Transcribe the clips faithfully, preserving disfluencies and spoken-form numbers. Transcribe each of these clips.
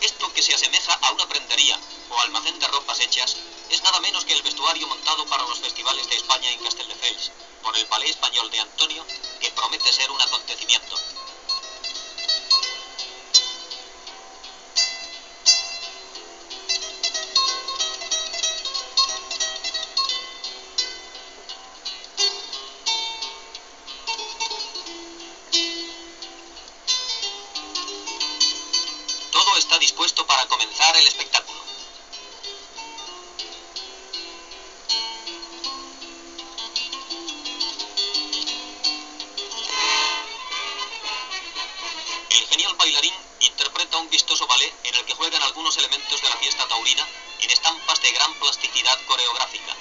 Esto, que se asemeja a una prendería o almacén de ropas hechas, es nada menos que el vestuario montado para los festivales de España en Castelldefels, por el Ballet Español de Antonio, que promete ser un acontecimiento. Todo está dispuesto para comenzar el espectáculo. El genial bailarín interpreta un vistoso ballet en el que juegan algunos elementos de la fiesta taurina en estampas de gran plasticidad coreográfica.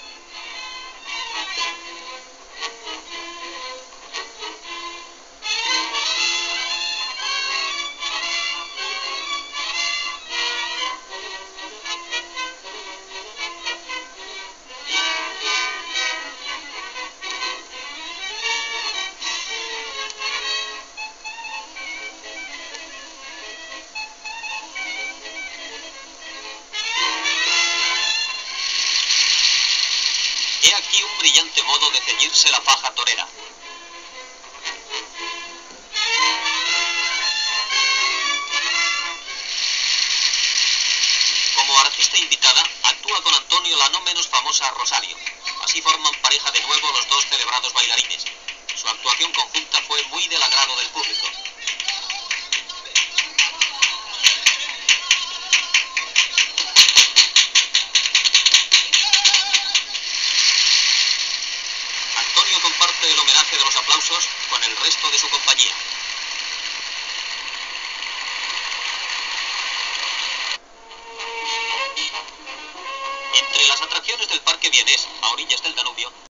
He aquí un brillante modo de ceñirse la faja torera. Como artista invitada, actúa con Antonio la no menos famosa Rosario. Así forman pareja de nuevo los dos celebrados bailarines. Su actuación conjunta fue muy del agrado del público. Antonio comparte el homenaje de los aplausos con el resto de su compañía. Entre las atracciones del Parque Vienés, a orillas del Danubio,